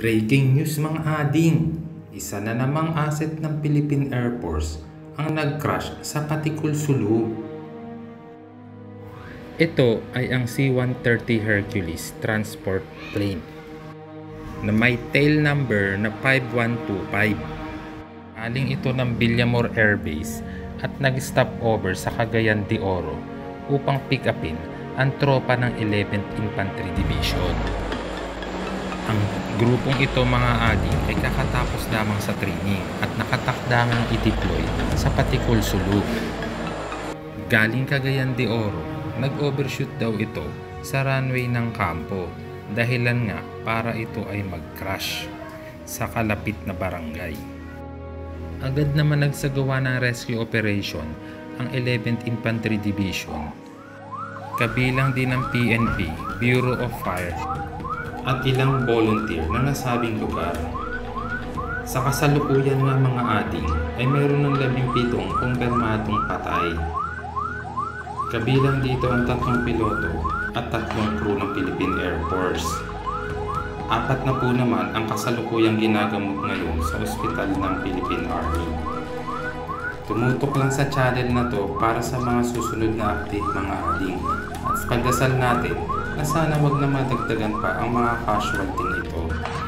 Breaking news mga ading! Isa na namang asset ng Philippine Air Force ang nag-crash sa Patikul, Sulu. Ito ay ang C-130 Hercules transport plane na may tail number na 5125. Aling ito ng Villamor Air Base at nag-stop over sa Cagayan de Oro upang pick-upin ang tropa ng 11th Infantry Division. Ang grupong ito mga ading ay kakatapos lamang sa training at nakatakdangang i-deploy sa Patikul, Sulu. Galing Cagayan de Oro, nag-overshoot daw ito sa runway ng kampo, dahilan nga para ito ay mag-crash sa kalapit na barangay. Agad naman nagsagawa ng rescue operation ang 11th Infantry Division, kabilang din ng PNP, Bureau of Fire, at ilang volunteer na nasabing lugar. Sa kasalukuyan nga mga ading ay mayroon ng 17 kumpirmadong patay. Kabilang dito ang 3 piloto at 3 crew ng Philippine Air Force. 4 na po naman ang kasalukuyang ginagamot ngayon sa ospital ng Philippine Army. Tumutok lang sa channel na to para sa mga susunod na update mga ading, at pagdasal natin na sana wag na madagdagan pa ang mga casualty nito.